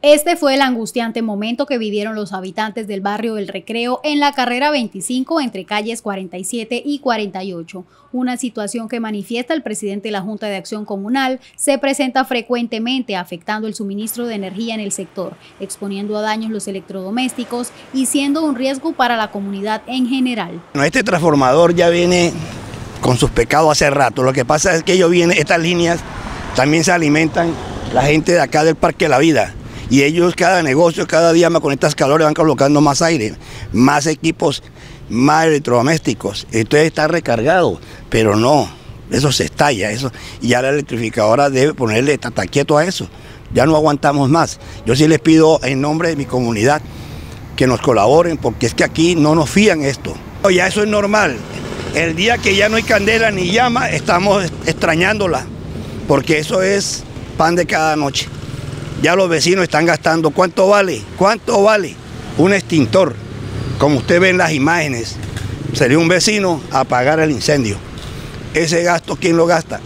Este fue el angustiante momento que vivieron los habitantes del barrio El Recreo en la carrera 25 entre calles 47 y 48. Una situación que manifiesta el presidente de la Junta de Acción Comunal se presenta frecuentemente afectando el suministro de energía en el sector, exponiendo a daños los electrodomésticos y siendo un riesgo para la comunidad en general. Este transformador ya viene con sus pecados hace rato. Lo que pasa es que estas líneas también se alimentan la gente de acá del Parque La Vida. Y ellos, cada negocio, cada día más con estas calores van colocando más aire, más equipos, más electrodomésticos. Entonces está recargado, pero no, eso se estalla, eso. Y ya la electrificadora debe ponerle tataquieto a eso. Ya no aguantamos más. Yo sí les pido en nombre de mi comunidad que nos colaboren, porque es que aquí no nos fían esto. Ya eso es normal. El día que ya no hay candela ni llama, estamos extrañándola, porque eso es pan de cada noche. Ya los vecinos están gastando. ¿Cuánto vale? ¿Cuánto vale un extintor? Como usted ve en las imágenes, sería un vecino a apagar el incendio. Ese gasto, ¿quién lo gasta?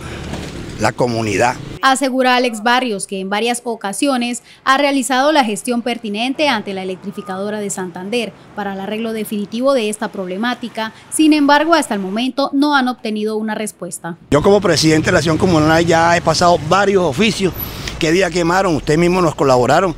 La comunidad. Asegura Alex Barrios que en varias ocasiones ha realizado la gestión pertinente ante la electrificadora de Santander para el arreglo definitivo de esta problemática. Sin embargo, hasta el momento no han obtenido una respuesta. Yo como presidente de la Acción Comunal ya he pasado varios oficios. ¿Qué día quemaron? Ustedes mismos nos colaboraron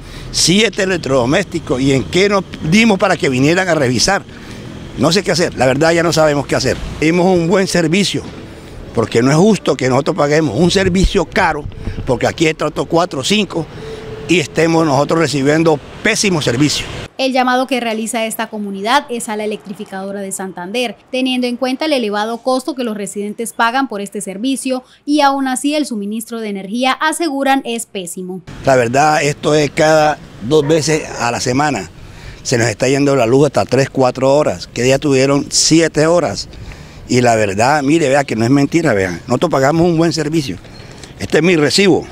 7 electrodomésticos. ¿Y en qué nos dimos para que vinieran a revisar? No sé qué hacer, la verdad ya no sabemos qué hacer. Dimos un buen servicio, porque no es justo que nosotros paguemos un servicio caro, porque aquí está otro 4 o 5 y estemos nosotros recibiendo pésimo servicio. El llamado que realiza esta comunidad es a la electrificadora de Santander, teniendo en cuenta el elevado costo que los residentes pagan por este servicio y aún así el suministro de energía, aseguran, es pésimo. La verdad, esto es cada 2 veces a la semana. Se nos está yendo la luz hasta 3, 4 horas, que día tuvieron 7 horas. Y la verdad, mire, vea que no es mentira, vean, nosotros pagamos un buen servicio. Este es mi recibo.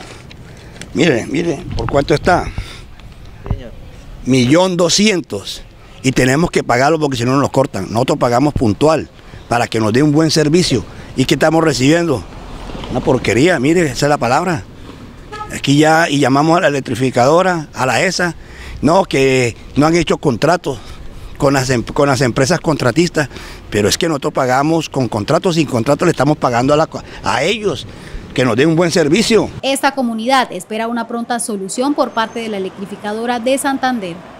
Mire, ¿por cuánto está? 1.200.000 y tenemos que pagarlo porque si no nos cortan. Nosotros pagamos puntual para que nos dé un buen servicio. ¿Y qué estamos recibiendo? Una porquería, mire, esa es la palabra. Aquí ya, y llamamos a la electrificadora, a la ESA, no, que no han hecho contratos con las empresas contratistas, pero es que nosotros pagamos con contratos, sin contratos le estamos pagando a ellos, que nos den un buen servicio. Esta comunidad espera una pronta solución por parte de la electrificadora de Santander.